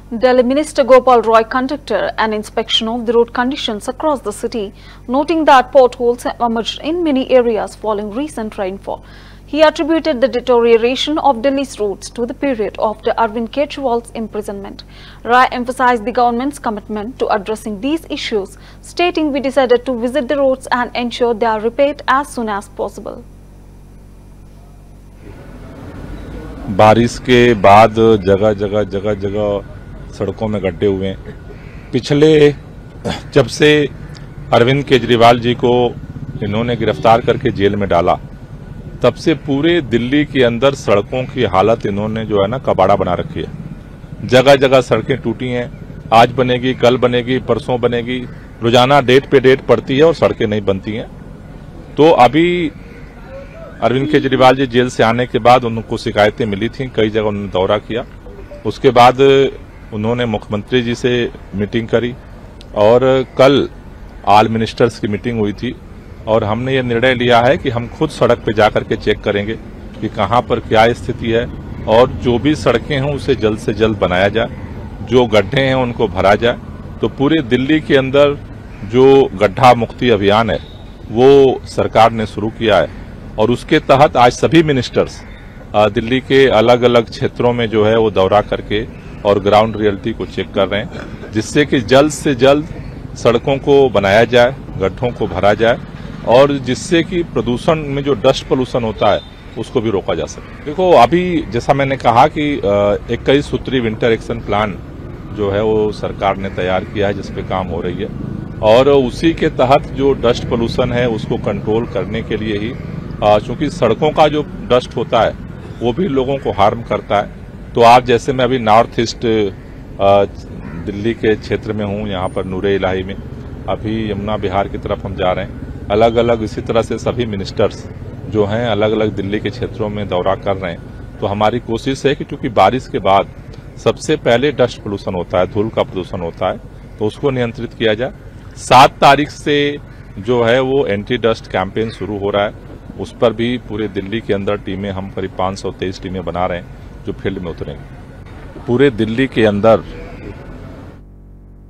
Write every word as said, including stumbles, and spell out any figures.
Delhi Minister Gopal Roy conducted an inspection of the road conditions across the city, noting that potholes have emerged in many areas following recent rainfall. He attributed the deterioration of Delhi's roads to the period after Arvind Kejriwal's imprisonment. Roy emphasized the government's commitment to addressing these issues, stating, "We decided to visit the roads and ensure they are repaired as soon as possible." बारिश के बाद जगह जगह जगह जगह सड़कों में गड्ढे हुए हैं। पिछले जब से अरविंद केजरीवाल जी को इन्होंने गिरफ्तार करके जेल में डाला, तब से पूरे दिल्ली के अंदर सड़कों की हालत इन्होंने जो है ना कबाड़ा बना रखी है। जगह जगह सड़कें टूटी हैं, आज बनेगी, कल बनेगी, परसों बनेगी, रोजाना डेट पे डेट पड़ती है और सड़कें नहीं बनती हैं। तो अभी अरविंद केजरीवाल जी जेल से आने के बाद उनको शिकायतें मिली थी, कई जगह उन्होंने दौरा किया। उसके बाद उन्होंने मुख्यमंत्री जी से मीटिंग करी और कल ऑल मिनिस्टर्स की मीटिंग हुई थी और हमने ये निर्णय लिया है कि हम खुद सड़क पे जाकर के चेक करेंगे कि कहां पर क्या स्थिति है और जो भी सड़कें हैं उसे जल्द से जल्द बनाया जाए, जो गड्ढे हैं उनको भरा जाए। तो पूरे दिल्ली के अंदर जो गड्ढा मुक्ति अभियान है वो सरकार ने शुरू किया है और उसके तहत आज सभी मिनिस्टर्स दिल्ली के अलग अलग क्षेत्रों में जो है वो दौरा करके और ग्राउंड रियलिटी को चेक कर रहे हैं, जिससे कि जल्द से जल्द सड़कों को बनाया जाए, गड्ढों को भरा जाए और जिससे कि प्रदूषण में जो डस्ट पोल्यूशन होता है उसको भी रोका जा सके। देखो, अभी जैसा मैंने कहा कि इक्कीस सूत्री विंटर एक्शन प्लान जो है वो सरकार ने तैयार किया है, जिसपे काम हो रही है और उसी के तहत जो डस्ट पोल्यूशन है उसको कंट्रोल करने के लिए ही, चूंकि सड़कों का जो डस्ट होता है वो भी लोगों को हार्म करता है। तो आप जैसे मैं अभी नॉर्थ ईस्ट दिल्ली के क्षेत्र में हूँ, यहाँ पर नूरे इलाही में, अभी यमुना विहार की तरफ हम जा रहे हैं। अलग अलग इसी तरह से सभी मिनिस्टर्स जो हैं अलग अलग दिल्ली के क्षेत्रों में दौरा कर रहे हैं। तो हमारी कोशिश है कि चूंकि बारिश के बाद सबसे पहले डस्ट पोल्यूशन होता है, धूल का प्रदूषण होता है, तो उसको नियंत्रित किया जाए। सात तारीख से जो है वो एंटी डस्ट कैंपेन शुरू हो रहा है, उस पर भी पूरे दिल्ली के अंदर टीमें, हम करीब पाँच सौ तेईस टीमें बना रहे हैं जो फील्ड में उतरेंगे। पूरे दिल्ली के अंदर